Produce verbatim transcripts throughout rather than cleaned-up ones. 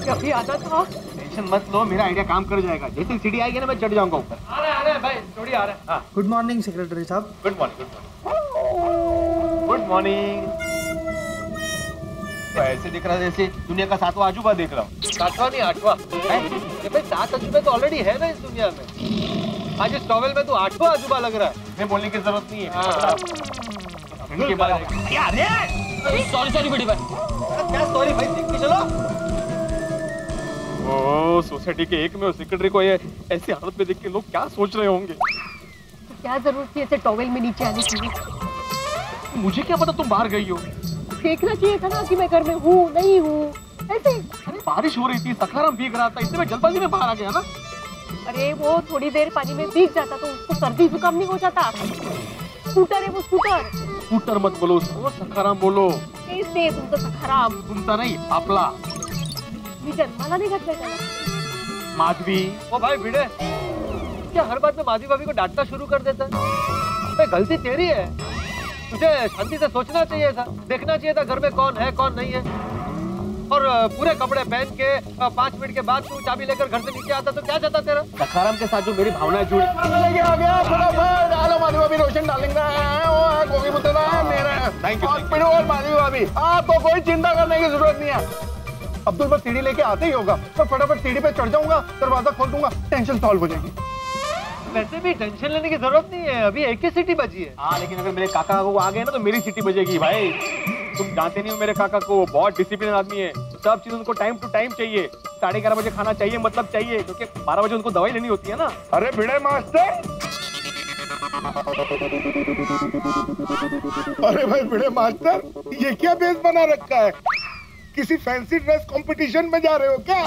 अभी आता था। टेंशन मत लो, मेरा आइडिया काम कर जाएगा। जैसे सीढ़ी आएगी ना मैं चढ़ जाऊंगा ऊपर। आ रहे आ रहे भाई, थोड़ी आ रहे हैं। गुड मॉर्निंग सेक्रेटरी साहब। Good morning good morning good morning. ऐसे दिख रहा है जैसे दुनिया का सातवां अजूबा देख रहा हूँ। सातवां नहीं आठवां है भाई, सात अजूबे तो ऑलरेडी है ना इस दुनिया में। आज इस टॉवेल में तो आठवां अजूबा लग रहा है। मैं बोलने की जरूरत नहीं है। हाँ। इनके बारे में सॉरी सॉरी बड़ी भाई। क्या सॉरी भाई, देख के चलो। ओ सोसाइटी के एक में सेक्रेटरी को ये ऐसी हालत में देख के लोग क्या सोच रहे होंगे। तो क्या जरूरत थी ऐसे टॉवेल में नीचे आने की? मुझे क्या पता तुम बाहर गई हो। देखना चाहिए था ना कि मैं घर में हूँ नहीं हूँ। ऐसे अरे बारिश हो रही थी, सखाराम भीग रहा था, इसलिए मैं जल्दबाजी में बाहर आ गया ना। अरे वो थोड़ी देर पानी में भीग जाता तो उसको सर्दी जुकाम नहीं हो जाता। स्कूटर है वो, स्कूटर। स्कूटर मत बोलो उसको, सखाराम बोलो। कैसे तुमको सखाराम? सुनता नहीं आपला। मी जन्माला नहीं घातलंय त्याला। माधवी। ओ भाई भिड़े, क्या हर बात में माधवी भाभी को डांटना शुरू कर देता है? भाई गलती तेरी है, तुझे शांति से सोचना चाहिए था, देखना चाहिए था घर में कौन है कौन नहीं है। और पूरे कपड़े पहन के पाँच मिनट के बाद तू चाबी लेकर घर से नीचे आता तो क्या चाहता तेरा? सखाराम के साथ जो मेरी भावनाएं जुड़ी। लेके आ गया फटाफट। डालो माधवी भाभी, रोशन डालेंगे। वो है गोगी मुतला है मेरा। Thank you. और पिड़ो और माधवी भाभी, आपको कोई चिंता करने की जरूरत नहीं है। अब्दुल बस सीढ़ी लेके आते ही होगा, तो फटाफट सीढ़ी पे चढ़ जाऊंगा, दरवाजा खोल दूंगा, टेंशन सॉल्व हो जाएगी। वैसे भी टेंशन लेने की जरूरत नहीं है, अभी एक ही सीटी बची है। हाँ लेकिन अगर मेरे काका को आ गए ना तो मेरी सीटी बजेगी भाई। तुम जानते नहीं हो मेरे काका को, बहुत डिसिप्लिन आदमी है। सब चीज उनको टाइम टू टाइम चाहिए। साढ़े ग्यारह बजे खाना चाहिए, मतलब चाहिए, क्योंकि बारह बजे उनको दवाई लेनी होती है ना। अरे भिड़े मास्टर, अरे भाई भिड़े मास्टर, ये क्या बेस बना रखा है? किसी फैंसी ड्रेस कंपटीशन में जा रहे हो क्या?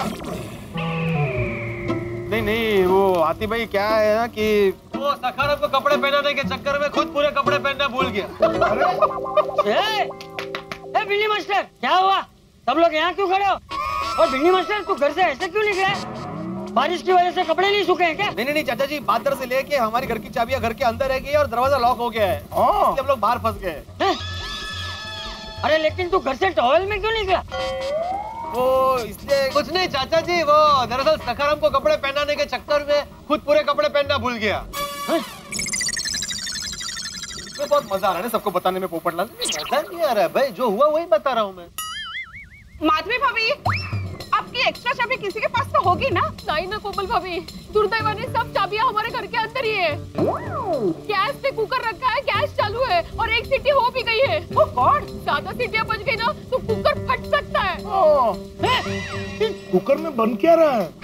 नहीं नहीं, वो आती भाई क्या है ना कि वो सखाराम को कपड़े पहनाने के चक्कर में खुद पूरे कपड़े पहनना भूल गया। ए बिल्ली मास्टर, क्या हुआ? सब लोग यहाँ क्यों खड़े हो? और बिल्ली मास्टर तू घर से ऐसे क्यों निकला है? बारिश की वजह से कपड़े नहीं सूखे हैं क्या? नहीं नहीं चाचा जी, बात दरअसल है कि हमारी घर की चाबियां घर के अंदर रह गई और दरवाजा लॉक हो गया है। हाँ। हम लोग बाहर फंस गए। अरे लेकिन तू घर से टॉवेल में क्यों निकला? वो इसलिए कुछ नहीं चाचा जी, वो दरअसल सखाराम को कपड़े पहनाने के चक्कर में खुद पूरे कपड़े पहनना भूल गया। तो बहुत मजा आ रहा है सबको बताने में पोपटलाल। मजा नहीं आ रहा है भाई, जो हुआ वही बता रहा हूँ मैं। माधवी भाभी, आपकी एक्स्ट्रा चाबी किसी के पास तो होगी ना? नहीं ना कोमल भाभी, दुर्दैवाने सब चाबियां हमारे घर के अंदर ही है। गैस पे कुकर रखा है, गैस चालू है और एक सीटी हो भी गई है। ओह गॉड, ज्यादा सीटियां बच गई ना तो कुकर फट सकता है। कुकर में बन क्या रहा है?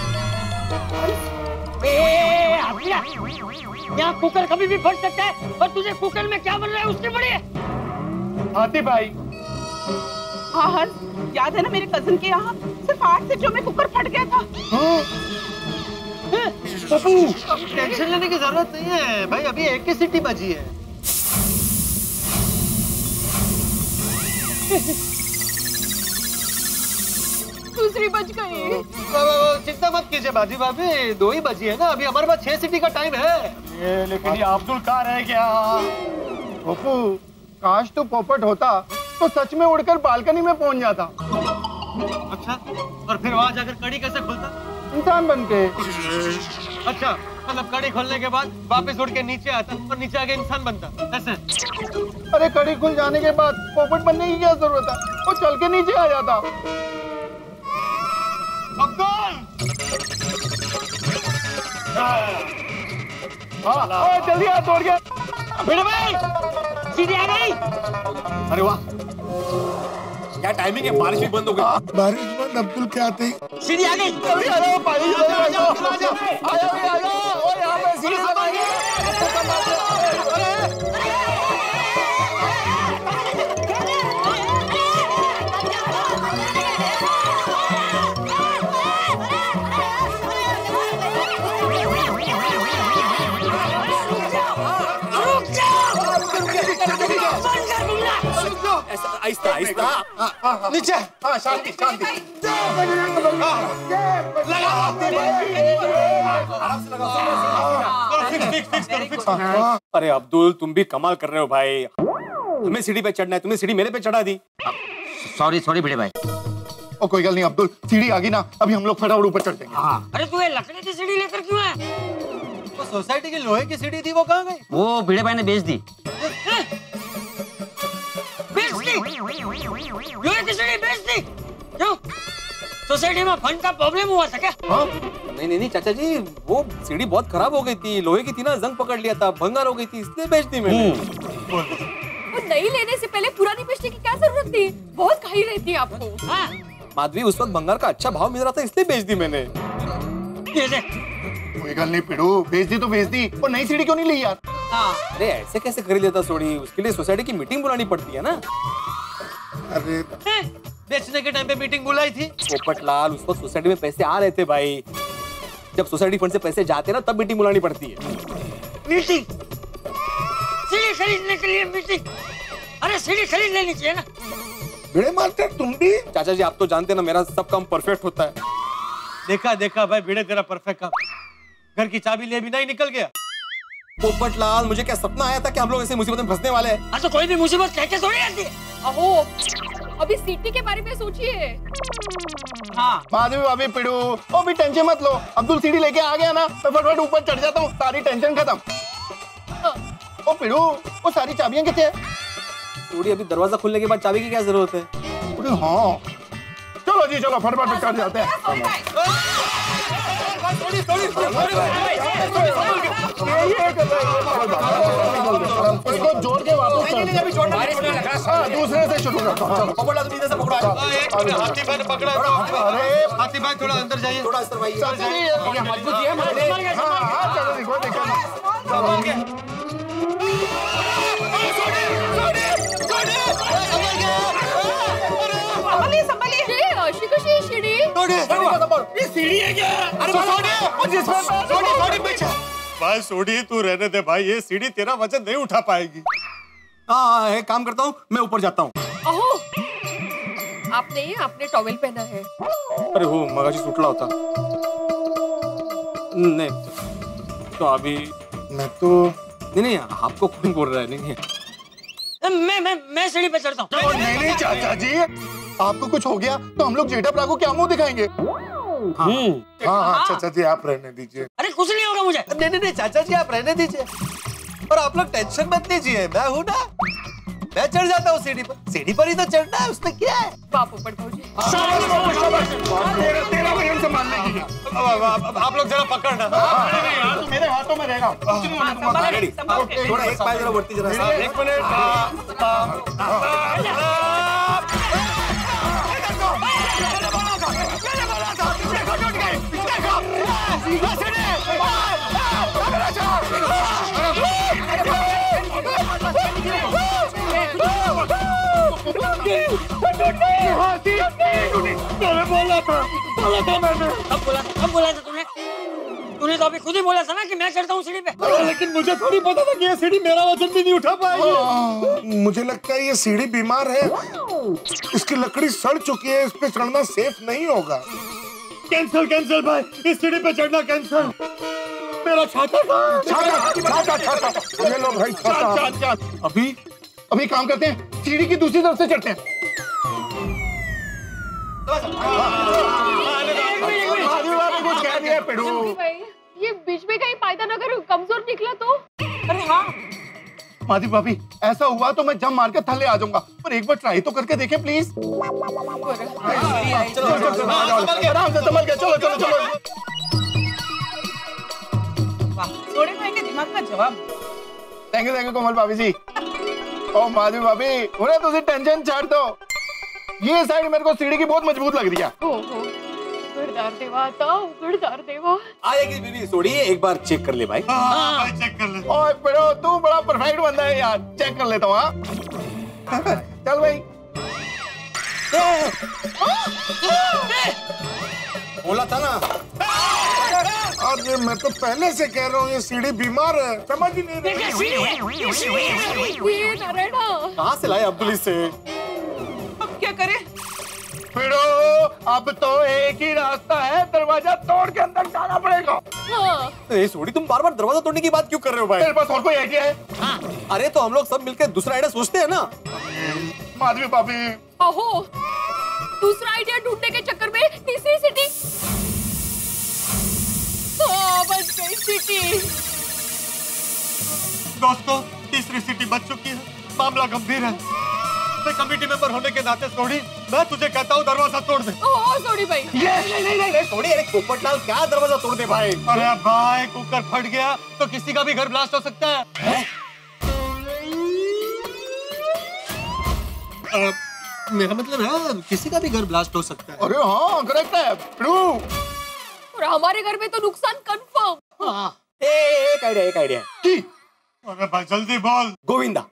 ए, हटिया। यहाँ कुकर कभी भी फट सकता है और तुझे कुकर में क्या बन रहा है उसकी बड़ी है। हाथी भाई, हाँ हाँ याद है ना, मेरे कजन के यहाँ सिर्फ आठ सीटियों में कुकर फट गया था। टेंशन लेने की जरूरत नहीं है भाई, अभी एक ही सीटी बची है। दूसरी बच गई। चिंता मत कीजिए बाजी भाभी, दो ही बची है ना, अभी हमारे पास छह सीटी का टाइम है। ये लेकिन ये अब्दुल कहाँ रह गया? पप्पू, काश तो पोपट होता तो सच में उड़कर बालकनी में पहुंच जाता। अच्छा, और फिर वहाँ जाकर कड़ी कैसे खुलता? इंसान बन के। अच्छा, मतलब कड़ी खोलने के बाद वापस उड़ के नीचे आता और नीचे आके इंसान बनता, ऐसे? अरे कड़ी खुल जाने के बाद पोपट बनने की क्या जरूरत है? वो चल के नीचे आ जाता। अब्दुल! हाँ, जल्दी आ, तोड़ गया। भिड़े भाई, सीधी आ गई। अरे वाह, क्या टाइमिंग है, बारिश भी बंद हो गई। बारिश बंद, अब्दुल के आते ही सीधी आ गई। जल्दी आ जाओ, पानी आ जाओ, आ जाओ, आ जाओ, आ जाओ, और यहाँ पे सीढ़ी संभालिए। आहिस्ता आहिस्ता नीचे। हाँ, शांति शांति। अरे अब्दुल, तुम भी कमाल कर रहे हो भाई। तुम्हें सीढ़ी पे चढ़ना है, तुमने सीढ़ी मेरे पे चढ़ा दी। सॉरी सॉरी भिड़े भाई। और कोई गल नहीं अब्दुल, सीढ़ी आ गई ना, अभी हम लोग फटाफट ऊपर चढ़ जाएंगे। हाँ। अरे तू ये लकड़ी की सीढ़ी लेकर क्यों है? तो सोसाइटी की लोहे की सीढ़ी थी, वो कहाँ गई? वो भिड़े भाई ने बेच दी। बेच दी? लोहे की सीढ़ी बेच दी? क्यों? सोसाइटी में फंड का प्रॉब्लम हुआ था क्या? हाँ? नहीं नहीं नहीं चाचा जी, वो सीढ़ी बहुत खराब हो गई थी, लोहे की थी ना, जंग पकड़ लिया था, भंगार हो गई थी, इसलिए बेच दी मैंने। वो नई लेने से पहले पुरानी बेचने की क्या जरूरत थी? बहुत खाई रहती है आपको। हाँ। माधवी, उस वक्त भंगार का अच्छा भाव मिल रहा था, इसलिए बेच दी मैंने। ये देख। कोई गल नहीं पिड़ू, बेच दी तो बेच दी, और नई सीढ़ी क्यों नहीं ली यार? अरे ऐसे कैसे खरीद लेता सोड़ी, उसके लिए सोसाइटी की मीटिंग बुलानी पड़ती है ना। अरे बेचने के टाइम पे मीटिंग बुलाई थी। पोपट लाल, उस वक्त सोसाइटी में पैसे आ रहे थे भाई, जब सोसाइटी फंड से पैसे जाते ना तब मीटिंग बुलानी पड़ती है। मीटिंग? सीढ़ी खरीदने के लिए मीटिंग? अरे सीढ़ी खरीद लेनी चाहिए ना। भिड़े मास्टर तुम भी? चाचा जी आप तो जानते ना मेरा सब काम परफेक्ट होता है। देखा देखा भाई भिड़े, तेरा परफेक्ट काम। घर की चाबी लिए बिना ही निकल गया। पोपट लाल, मुझे क्या सपना आया था कि हम लोग ऐसे मुसीबत में फंसने वाले हैं? हाँ तो कोई भी मुसीबत कह के थोड़ी आती है। अहो, अभी सीटी के बारे में सोचिए। हाँ। माधवी भाभी पिड़ू, ओ भी टेंशन मत लो, अब्दुल सीढ़ी लेके आ गया ना, मैं फटाफट ऊपर चढ़ जाता हूँ, सारी टेंशन खत्म। ओ पिड़ू, वो सारी चाबियां कितने हैं? थोड़ी अभी दरवाजा खुलने के बाद चाबी की क्या जरूरत है? अरे हाँ, चलो जी चलो फटाफट चढ़ जाते हैं। इसको जोड़ के वापस हाँ, दूसरे से शुरू करता हूँ। हाथी भाई ने पकड़ा। अरे हाथी भाई थोड़ा अंदर जाइए। हाँ हाँ चलो जी, कोई दिक्कत नहीं। संभालिए संभालिए। ये अशी कशी ही सीढ़ी? ये सीढ़ी है क्या? अरे भाई सोडी तू रहने दे भाई, ये सीढ़ी तेरा वजन नहीं उठा पाएगी। हाँ एक काम करता हूँ, मैं ऊपर जाता हूँ। अहो, आपने ये आपने टॉवेल पहना है। अरे वो मगाशी सुटला होता। नहीं तो अभी मैं तो नहीं नहीं आपको कौन बोल रहा है? नहीं नहीं मैं मैं मैं सीढ़ी पे चढ़ता हूँ। नहीं नहीं चाचा जी, आपको कुछ हो गया तो हम लोग जेठा को क्या मुंह दिखाएंगे? हाँ हाँ चाचा जी आप रहने दीजिए। अरे कुछ नहीं होगा मुझे। नहीं नहीं नहीं चाचा जी आप रहने दीजिए, और आप लोग टेंशन मत लीजिए, मैं हूँ ना, मैं चढ़ जाता हूँ सीढ़ी पर। सीढ़ी पर ही तो चढ़ना है, उसमें क्या है? बापू पर भाऊजी। तेरा वजन संभाल लेगी। आप लोग जरा पकड़ना। तो मेरे हाथों में रहेगा। रेडी, थोड़ा एक पाय जरा बढ़ती जरा। एक मिनट। बोला था बोला था मैंने। कब बोला था? कब बोला था तूने? तूने तो अभी खुद ही बोला था ना कि मैं चढ़ता हूँ सीढ़ी पे। लेकिन मुझे थोड़ी पता था कि ये सीढ़ी मेरा वजन भी नहीं उठा पाएगी। मुझे लगता है ये सीढ़ी बीमार है, इसकी लकड़ी सड़ चुकी है, इस पे चढ़ना सेफ नहीं होगा। कैंसिल कैंसिल भाई, इस सीढ़ी पे चढ़ना कैंसिल। मेरा छाता था। छाता छाता ये लो भाई छाता। अभी अभी काम करते हैं, सीढ़ी की दूसरी तरफ से चढ़ते हैं। कुछ कह दिया पिड़ू। भाई, ये बीच में कहीं पायदान अगर कमजोर निकला तो? अरे हाँ माधवी भाभी, ऐसा हुआ तो मैं जम मार के थल्ले आ जाऊंगा, पर एक बार ट्राई तो करके देखें प्लीज। आराम से संभल के, चलो चलो चलो। सोडे भाई के दिमाग का जवाब। Thank you thank you Komal भाभी जी। ओ माधवी भाभी, उन्हें तुझे टेंशन छाड़ दो, ये साइड मेरे को सीढ़ी की बहुत मजबूत लग रही है। ओहो, उगड़दार देवा था, उगड़दार देवा। आएगी बीबी सोड़ी, एक बार चेक कर ले भाई। हाँ भाई चेक कर ले। ओए पिड़ो, तू बड़ा परफेक्ट बंदा है यार, चेक कर लेता हूँ। हाँ चल भाई। बोला था ना। और ये मैं तो पहले से कह रहा हूँ ये सीढ़ी बीमार है, समझ ही नहीं रही। ये नारायणा। कहाँ से लाए अब्दुल से? अब क्या करें? पिड़ो, अब तो एक ही रास्ता है, दरवाजा तोड़ के अंदर जाना पड़ेगा। हाँ। ए सोड़ी, तुम बार बार दरवाजा तोड़ने की बात क्यों कर रहे हो भाई? तेरे पास और कोई आइडिया है? हाँ। अरे तो हम लोग सब मिलकर दूसरा आइडिया सोचते हैं ना। माधवी भाभी, अहो, दूसरा आइडिया ढूंढने के चक्कर में तीसरी सिटी। हाँ, बच गई सिटी। दोस्तों, तीसरी सिटी बच चुकी है, मामला गंभीर है। मैं कमेटी मेंबर होने के नाते सोडी, मैं तुझे कहता हूँ दरवाजा तोड़ दे। ओह सोडी भाई। ये नहीं नहीं नहीं, नहीं सोडी, अरे पोपटलाल क्या दरवाजा तोड़ दे भाई। अरे भाई, कुकर फट गया तो किसी का भी घर ब्लास्ट हो सकता है, है? आ, मेरा मतलब है किसी का भी घर ब्लास्ट हो सकता है। अरे हाँ करेक्ट है, ट्रू। और हमारे घर में तो नुकसान कंफर्म। हाँ। ए, एक आइडिया एक आइडिया की? अरे भाई जल्दी बोल। गोविंदा।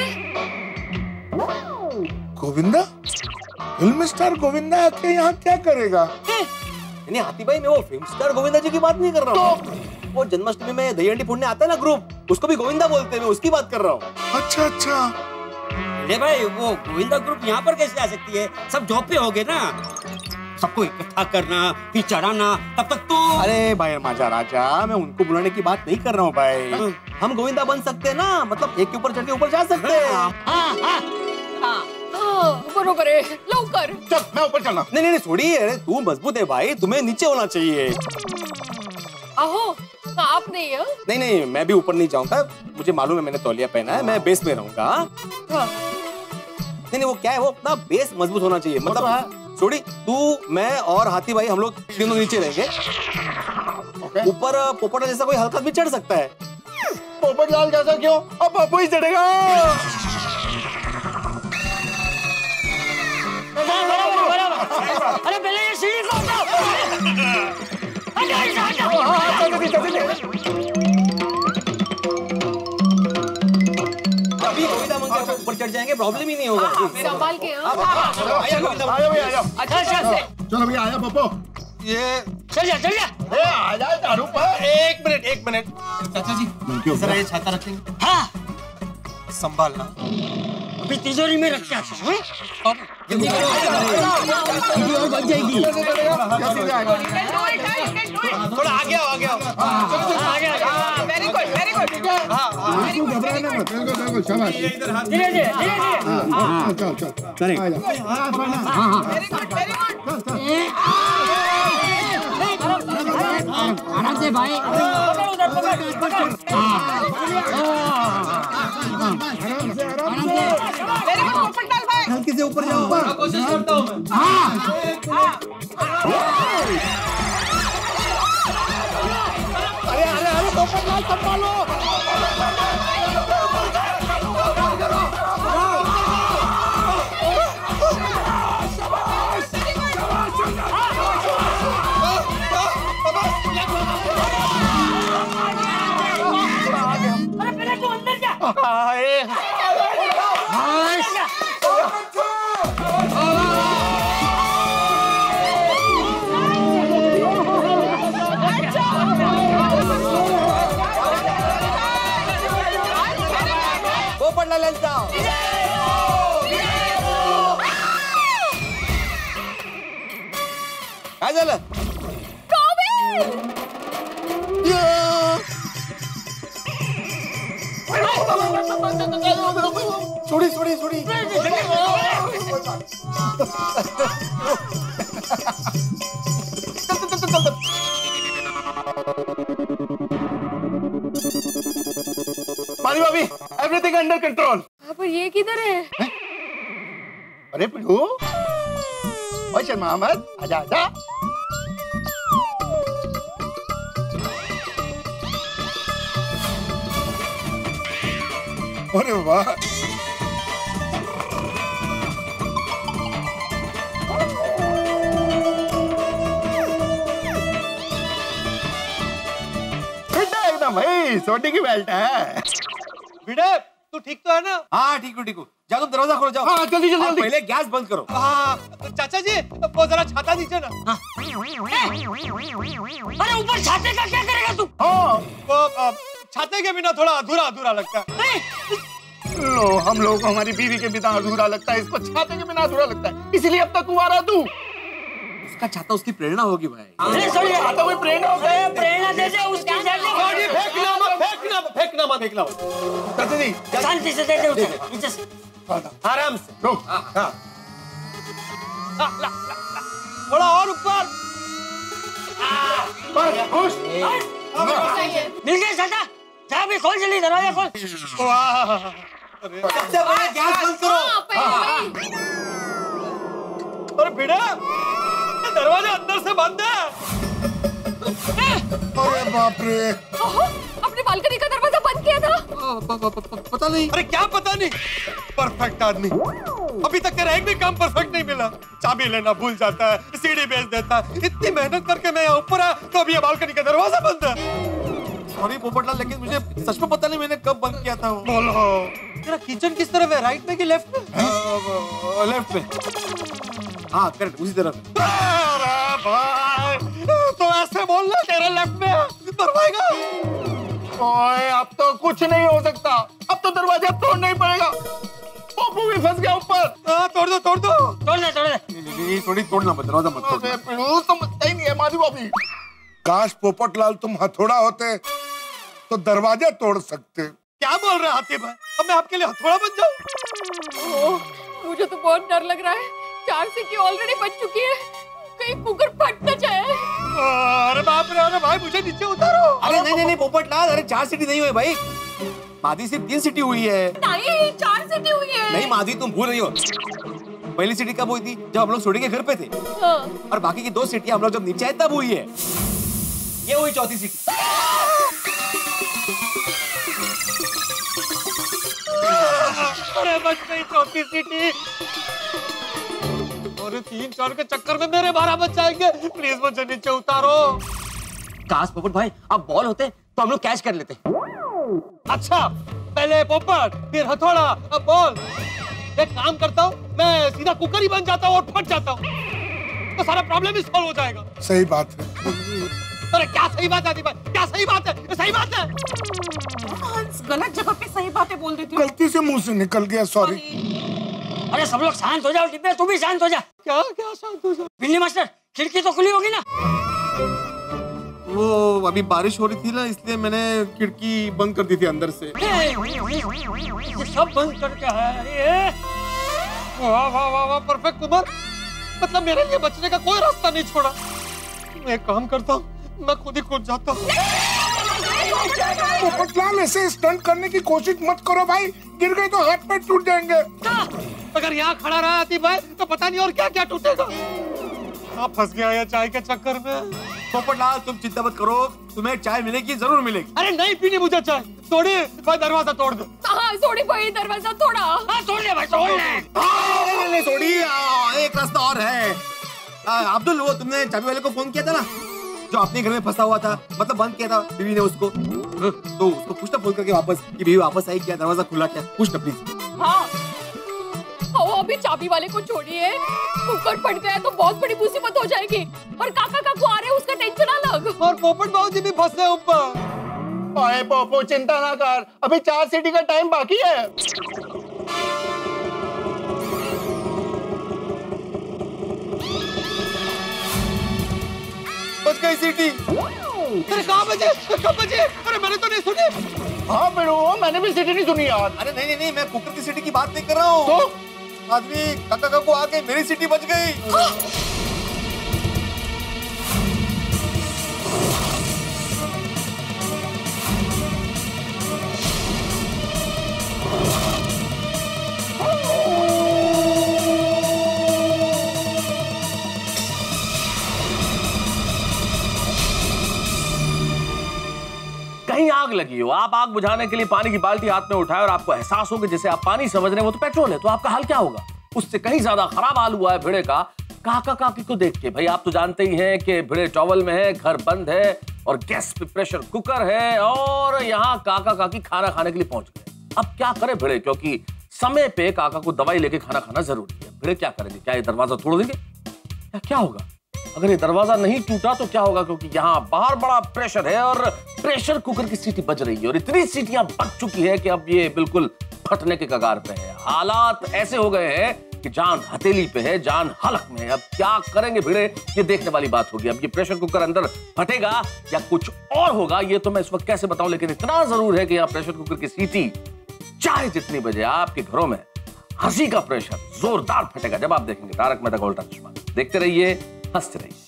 गोविंदा? फिल्म स्टार गोविंदा आके यहाँ क्या करेगा? नहीं हाथी भाई, मैं वो फिल्म स्टार गोविंदा जी की बात नहीं कर रहा हूँ। तो? वो जन्माष्टमी में दही हंडी फोड़ने आता है ना ग्रुप, उसको भी गोविंदा बोलते हैं, मैं उसकी बात कर रहा हूँ। अच्छा अच्छा। अरे भाई, वो गोविंदा ग्रुप यहाँ पर कैसे आ सकती है? सब जॉब पे हो गए ना। सबको इकट्ठा करना फिर चढ़ाना, तब तक तो। अरे भाई माजा राजा, मैं उनको बुलाने की बात नहीं कर रहा हूँ भाई। हम गोविंदा बन सकते हैं ना, मतलब एक के ऊपर चढ़ के ऊपर जा सकते हैं। हाँ, हाँ। हाँ, बरोबर है, लवकर। चल मैं ऊपर चलना। नहीं नहीं छोड़ी, अरे तू मजबूत है भाई, तुम्हें नीचे होना चाहिए। आहो, आप नहीं है? नहीं नहीं, मैं भी ऊपर नहीं जाऊंगा, मुझे मालूम है मैंने तौलिया पहना है, मैं बेस में रहूंगा। हाँ। नहीं नहीं, वो क्या है, वो अपना बेस मजबूत होना चाहिए। मतलब छोड़ी, तू मैं और हाथी भाई हम लोग तीनों नीचे रहेंगे। ऊपर पोपट जैसा कोई हल्का भी चढ़ सकता है। पोपटलाल जैसा क्यों? अब पप्पू ही चढ़ेगा। बराबर बराबर। अरे पहले ये सीढ़ी को हटाओ। हटाओ हटाओ। अभी गोविंदा मंदिर के ऊपर चढ़ जाएंगे, प्रॉब्लम ही नहीं होगा। संभाल के। आया गोविंदा मंदिर। आया भैया आया। अच्छा अच्छा। चलो भैया आया पप्पू। ये चल जा चल जा। ए आजा चारू पर। एक मिनट एक मिनट चाचा जी, जरा ये छाता रखेंगे। हाँ, संभालना। अभी तिजोरी में रख के आता हूँ। जल्दी करो, और बच जाएगी। थोड़ा आगे आओ आगे आओ। आगे आगे। Very good very good. घबराना मत, बिल्कुल बिल्कुल शाबाश। धीरे धीरे धीरे धीरे। हाँ चल चल। Correct. Very good very good. आराम से भाई। पकड़ उधर पकड़ पकड़। आराम से आराम से। वेरी गुड पोपटलाल भाई। हल्के से ऊपर जाओ। कोशिश करता हूँ मैं। अरे अरे अरे पोपटलाल संभालो। अरे पहले तू अंदर जा। पोपटलाल यांचा काय झालं? छोड़ी छोड़ी छोड़ी। मारी भाभी, एवरीथिंग अंडर कंट्रोल। पर ये किधर है? अरे पिढ़ू, ओए शर्मा अहमद, आजा आजा। अरे वाह, एकदम भाई सोटी की बेल्ट है। भिड़े, तू ठीक तो है ना? हाँ ठीक हो ठीक हो, जाओ तुम दरवाजा खोलो, जाओ। हाँ जल्दी जल्दी आप जल्दी। पहले गैस बंद करो। हाँ चाचा जी, वो जरा छाता दीजिए ना। अरे ऊपर छाते का क्या करेगा तू? हाँ वो अ, छाते के बिना थोड़ा अधूरा अधूरा लगता है। लो, हम लोगों को हमारी बीवी के बिना अधूरा लगता है, इसको छाते के बिना अधूरा लगता है, इसलिए अब तक कुंवारा तू। उसका छाता उसकी प्रेरणा होगी भाई। अरे सॉरी, छाता हुई प्रेरणा हो गई। प्रेरणा दे दे उसकी छोड़िए, फेंकना मत, फेंकना मत, फेंकना मत, फेंकना मत। चाचा जी शांति से दे दे उसे नीचे से। आराम से। रुक। हाँ। ला, ला, ला, ला। थोड़ा और ऊपर। मिल गया चाचा, जा भी खोल जल्दी दरवाजा खोल। सबसे पहले गैस बंद करो। अरे भिड़ा, दरवाजा अंदर से बंद है। अरे बाप रे, अपने बालकनी का दरवाजा बंद किया था। पता नहीं। अरे क्या पता नहीं? परफेक्ट आदमी, अभी तक तेरा एक भी काम परफेक्ट नहीं मिला। चाबी लेना भूल जाता है, सीढ़ी बेच देता है। इतनी मेहनत करके मैं यहाँ ऊपर आया तो अभी ये बालकनी का दरवाजा बंद है। सॉरी पोपटलाल, लेकिन मुझे सच में पता नहीं मैंने कब बंद किया था। बोलो, तेरा किचन किस तरफ है, राइट में कि लेफ्ट में? लेफ्ट में। हाँ करेक्ट, उसी तरफ। अरे भाई, तो ऐसे बोलना तेरे लेफ्ट में दरवाजा। ओए, अब तो कुछ नहीं हो सकता, अब तो दरवाजा तोड़ना ही पड़ेगा। पप्पू भी फंस गया ऊपर। हाँ तोड़ दो, तोड़ दो, तोड़ दे, तोड़ दे। नहीं, थोड़ी तोड़ना मत, दरवाजा मत तोड़। पिड़ू समझता ही नहीं है माधवी भाभी। काश पोपटलाल तुम हथौड़ा होते तो दरवाजा तोड़ सकते। क्या बोल रहे हाथी भाई, अब मैं आपके लिए हथौड़ा बन जाऊं? मुझे तो बहुत डर लग रहा है। चार सीटी ऑलरेडी बच चुकी है, कहीं कुकर फट न जाए। अरे बाप रे, अरे भाई मुझे नीचे उतारो। अरे नहीं नहीं नहीं पोपटलाल, अरे चार सीटी नहीं हुई भाई, माधी सिर्फ तीन सीटी हुई है। नहीं, चार सीटी हुई है। नहीं माधी, तुम भूल रही हो। पहली सीटी कब हुई थी? जब हम लोग सोडी के घर पे थे। हाँ। और बाकी की दो सीटी हम लोग जब नीचे आए तब हुई है। ये हुई चौथी सीटी। अरे बच गई चौथी सीटी। और तीन चार के चक्कर में मेरे बारह बच जाएंगे। प्लीज मुझे नीचे उतारो। काश पोपट भाई अब बॉल होते तो हम लोग कैच कर लेते। अच्छा, पहले पोपट, फिर हथौड़ा, अब बॉल। एक काम करता हूँ, मैं सीधा कुकर ही बन जाता हूँ और फट जाता हूँ, तो सारा प्रॉब्लम ही सॉल्व हो जाएगा। सही बात है। अरे क्या सही बात है आदि भाई, क्या सही बात है? सही बात है। गलत जगह पे सही बातें बोल देती हो। गलती से मुंह से निकल गया, सॉरी। अरे सब लोग शांत हो जाओ, डिब्बे तू भी शांत हो जा। क्या क्या शांत हो जाओ? बिल्ली मास्टर, खिड़की तो खुली होगी ना? वो अभी बारिश हो रही थी ना, इसलिए मैंने खिड़की बंद कर दी थी अंदर से। ये सब बंद करके है ये। वाह वाह वाह वाह, परफेक्ट कुमार, मतलब मेरे लिए बचने का कोई रास्ता नहीं छोड़ा। मैं एक काम करता हूँ, मैं खुद ही कूद जाता हूँ। पोपटलाल, ऐसे स्टंट करने की कोशिश मत करो भाई, गिर गए तो हाथ पैर टूट जाएंगे। अगर यहाँ खड़ा रहा आती भाई तो पता नहीं और क्या क्या टूटेगा। आप फंस गया या चाय के चक्कर में। पोपटलाल तुम चिंता मत करो, तुम्हें चाय मिलेगी, जरूर मिलेगी। अरे नहीं पीनी मुझे चाय। तोड़ी भाई, दरवाजा तोड़ दे। हाँ सोडी भाई, दरवाजा तोड़ा। हाँ तोड़ ले भाई, तोड़ ले। नहीं नहीं सोडी, एक रास्ता और है। अब्दुल, वो तुमने चाबी वाले को फोन किया था ना, जो अपने घर में फंसा हुआ था, मतलब बंद किया था बीवी ने उसको, तो उसको पूछना फोन करके वापस कि बीवी वापस आई क्या, दरवाजा खुला क्या, पूछना प्लीज। हाँ, वो अभी चाबी वाले को छोड़िए, कुकर फट गया तो बहुत बड़ी मुसीबत हो जाएगी। और काका काकू आ रहे हैं, उसका टेंशन अलग। और पोपट बाबूजी भी फंसे ऊपर। ओए पोपो, चिंता ना कर, अभी चार सीटी का टाइम बाकी है। बच गई सीटी। अरे कहाँ बजे, कब बजे? अरे मैंने तो नहीं सुनी। हाँ बिड़ू, मैंने भी सीटी नहीं सुनी यार। अरे नहीं नहीं नहीं, मैं कुकर की सीटी की बात नहीं कर रहा हूँ। तो आदमी काका काकू आके मेरी सीटी बच गई। कहीं आग लगी हो, आप आग बुझाने के लिए पानी की बाल्टी हाथ में उठाए और आपको एहसास हो कि जैसे आप पानी समझ रहे हैं वो तो पेट्रोल है, तो आपका हाल क्या होगा? उससे कहीं ज्यादा खराब हाल हुआ है भिड़े का काका काकी को देख के। भाई आप तो जानते ही हैं कि भिड़े टॉवल में है, घर बंद है और गैस पे प्रेशर कुकर है और यहाँ काका काकी खाना खाने के लिए पहुंच गए। अब क्या करे भिड़े, क्योंकि समय पे काका को दवाई लेके खाना खाना जरूरी है। भिड़े क्या करेंगे? क्या ये दरवाजा तोड़ देंगे या क्या होगा? अगर ये दरवाजा नहीं टूटा तो क्या होगा, क्योंकि यहाँ बाहर बड़ा प्रेशर है और प्रेशर कुकर की सीटी बज रही है और इतनी सीटियां बज चुकी है कि अब ये बिल्कुल फटने के कगार पे है। हालात ऐसे हो गए हैं कि जान हथेली पे है, जान हलक में है। अब क्या करेंगे भिड़े, ये देखने वाली बात होगी। अब ये प्रेशर कुकर अंदर फटेगा या कुछ और होगा, ये तो मैं इस वक्त कैसे बताऊं, लेकिन इतना जरूर है कि यहाँ प्रेशर कुकर की सीटी चाहे जितनी बजे आपके घरों में हंसी का प्रेशर जोरदार फटेगा जब आप देखेंगे तारक मेहता का उल्टा चश्मा। देखते रहिए, हंसते रहिए।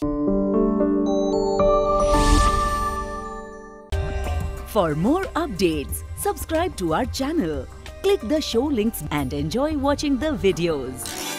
For more updates, subscribe to our channel, click the show links and enjoy watching the videos.